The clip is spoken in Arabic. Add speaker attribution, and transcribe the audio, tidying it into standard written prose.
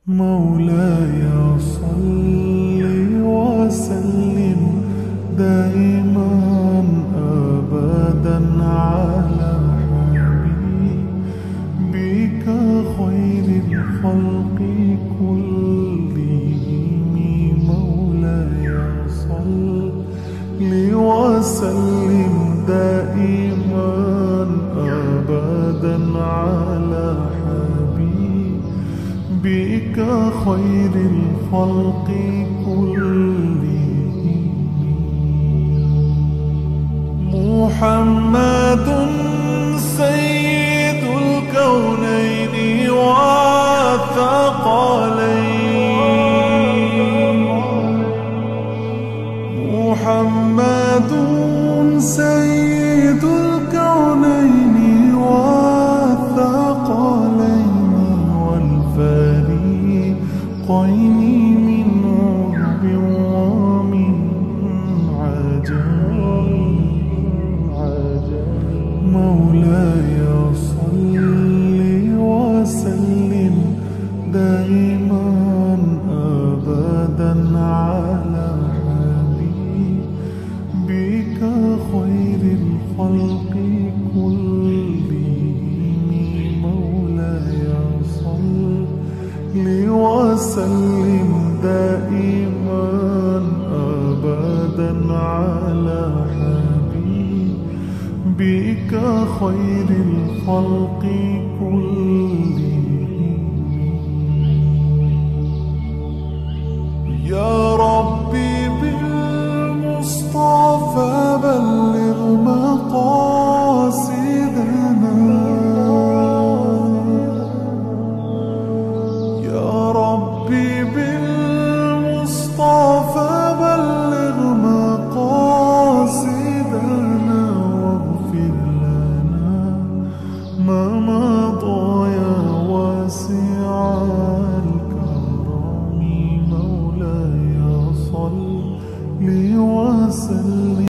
Speaker 1: مولاي صل وسلم دائما أبدا على حبيبك خير الخلق كلهم. مولاي صل وسلم دائما أبدا على بك خير الخلق كلهم. محمد سيد الكونين والثقلين. محمد سيد الكونين والثقلين والفريقين من عرب ومن عجم. مولاي صل وسلم دائما أبدا على حبيبك خير الخلق كلهم. مولاي صل وسلم دائما أبدا على حبيبك خير الخلق كلهم.